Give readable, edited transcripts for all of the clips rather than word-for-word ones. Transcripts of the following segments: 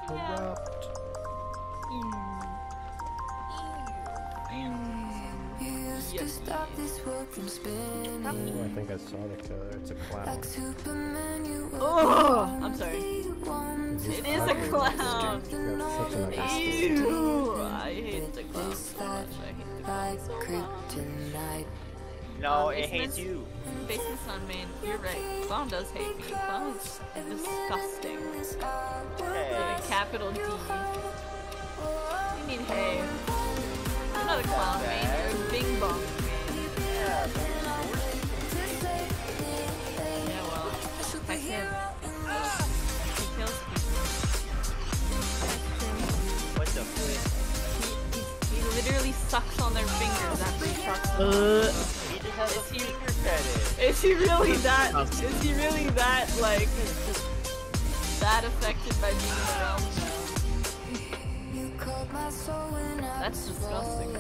Corrupt. Yes. Oh, I think I saw the killer. It's a clown. Oh, I'm sorry. It is a clown. Such an ugly face. Ew, I hate the clown so much. I hate the clown so much. No, it hates you. Basis on main. You're right. Clown does hate me. Clown is disgusting. With a capital D. You mean hey? You're not a clown main. You're a bing bong main. Yeah, well, I can't. He kills people. What the fuck? He literally sucks on their fingers after he shocks them. He just has a finger fetish. Is he really that? Is he really that like that affected by being around them? That's disgusting.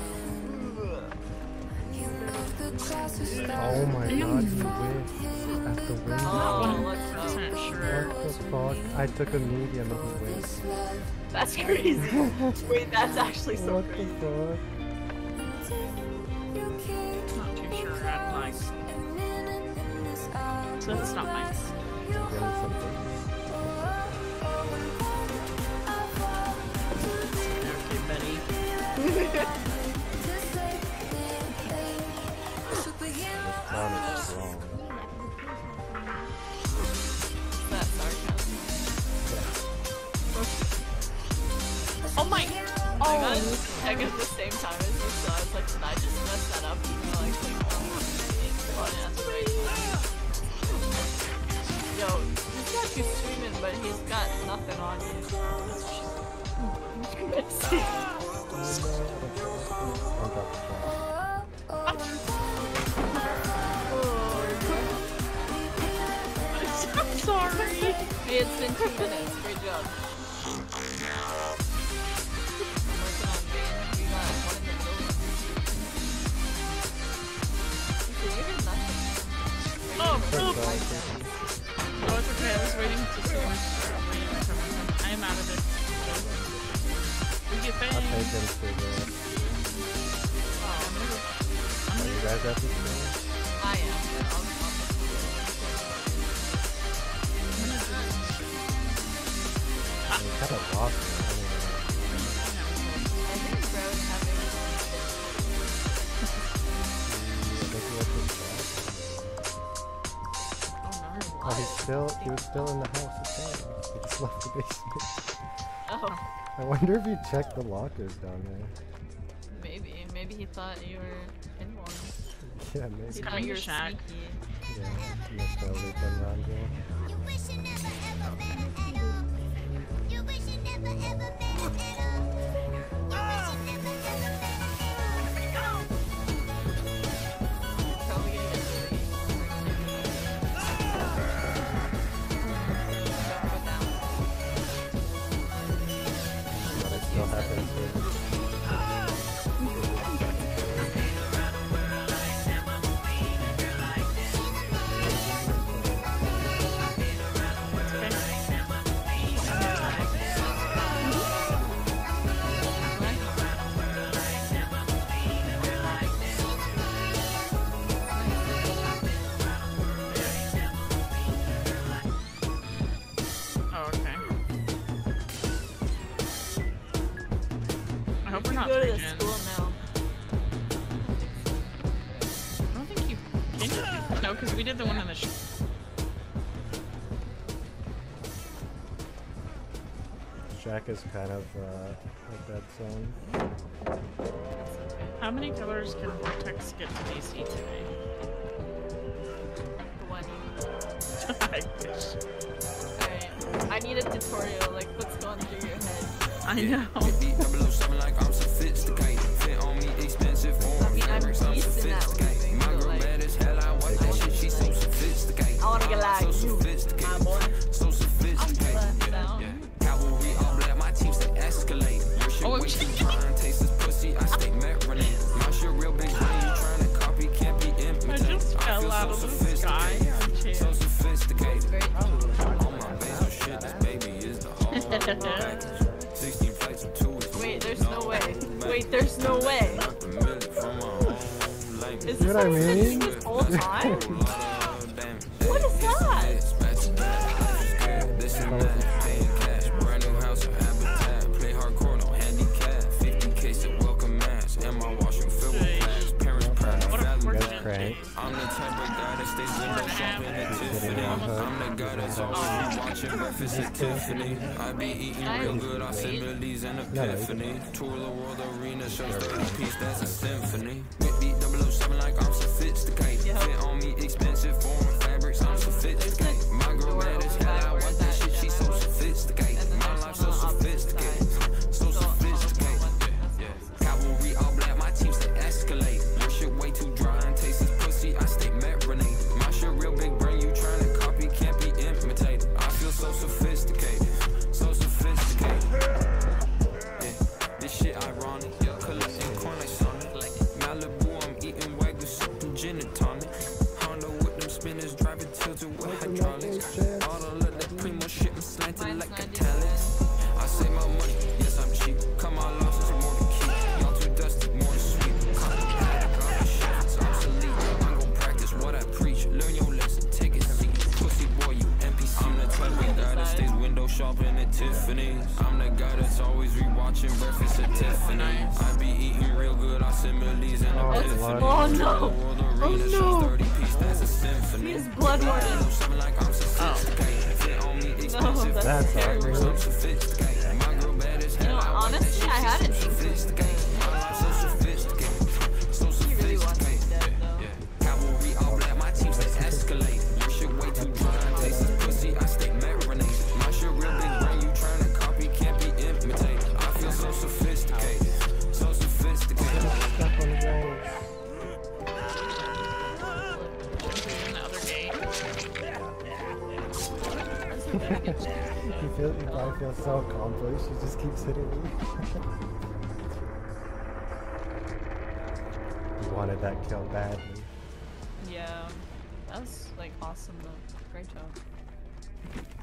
Oh my god, you whiffed at the window. Oh, let's go. What the fuck? I took a medium and he whiffed. That's crazy. Wait, that's actually so What crazy. the fuck? Not too sure I'd like. So that's not nice. I'm getting something. Okay, buddy. This clown is strong. That's sarcasm. Oh my! I got the same time as you, so I was like, did I just mess that up? Even though I clicked on that's right. Yo, this guy keeps streaming, but he's got nothing on you. I'm sorry! Hey, it's been 2 minutes. Great job. I'm working on Bane. We got one in the building. Okay, you did nothing. Oh, no, it's okay. I was waiting to see my stuff. I am out of it. We get I'll banged. take him to the... Are you guys at this game? I am. I kind of lost it. I think Bro's having... Oh, he was still in the house of things. He just left the basement. Oh, I wonder if he checked the lockers down there. maybe he thought you were in one. Yeah, He maybe. thought you were Shack. sneaky. Yeah, he must have already been around here. Probably gonna get the But it still happens here. Oh, okay. I hope we're not go to the taking it. school now. I don't think you can. No, because we did the one in the Shack is kind of a dead zone. How many colors can Vortex get to AC today? One. I wish. Alright. I need a tutorial, like what's going through your head. I know. Like I'm sophisticated. Fit on me expensive I mean, I'm used to that moving, but like, mad as hell. I watch that shit. She's so sophisticated. I wanna get like So you, sophisticated. my boy. So I'm sophisticated. blessed out. Cavalry all black. My team stay escalating. Your shit Oh, way too fine. Taste this pussy. I stay marinated. My shit real big money. You tryna copy? Can't be I imitated. just fell feel out so of the sky on So chance. sophisticated. Great. On my base of shit. This baby is the whole package. Wait, there's no way. Is this what I mean? this whole time? What is that? This and that, paying cash, brand new house or habitat, play hardcore, no handicap, 50K to welcome mass, and my washroom filled with bags, parents proud of family. That's crank. I'm the type of guy that stays window shopping at Tiffany. I'm the guy that's always watching breakfast at Tiffany. I be eating real good, I send Millie's and Epiphany. Tour the world arena, shows 30 piece, that's a symphony. With the 007 like I'm sophisticated. Fit on me expensive foreign fabrics, I'm sophisticated. My girl mad as hell, I want that shit, she's so sophisticated. My life so sophisticated, so sophisticated. Cavalry all black, my team stay escalate. Your shit way too dry and tastes as pussy, I stay marinated. My shit real big brain, you tryna copy, can't be imitated. I feel so sophisticated, so sophisticated. Yeah, this shit ironic, collecting coin like Sonic. Malibu, I'm eating Wagyu soup and gin and tonic. Honda with them spinners, driving tilted with hydraulics. All the little primo shit, I'm slanted like italics. I save my money, yes I'm cheap. Cut my losses, more to keep. Y'all too dusty, more to sweep. Cut the paddock, all the shit, it's obsolete. I'm gon' practice what I preach. Learn your lesson, take a seat. Pussy boy, you NPC. I'm the type of guy that stays window shopping at Tiffany's. I'm the guy that's always rewatching breakfast at Tiffany's. I be eating real good, I send Millie's and Epiphany. Oh no! Oh no! 30 piece, that's a symphony. He's bloodborne. Like I'm sophisticated. Fit on me expensive. No, that's terrible. I'm sophisticated. My girl bad as hell. Honestly, I had an sophisticated. My life so sophisticated. So sophisticated. Cavalry all black, my team stays escalate. Your shit way too dry and tastes as pussy, I stay marinated. My shit real big brain, you tryna copy, can't be imitated. I feel so sophisticated. So sophisticated. Stuck on the ground. In the other game. You probably feel so accomplished. You just keeps hitting me. You wanted that kill badly. Yeah, that was like awesome though. Great job.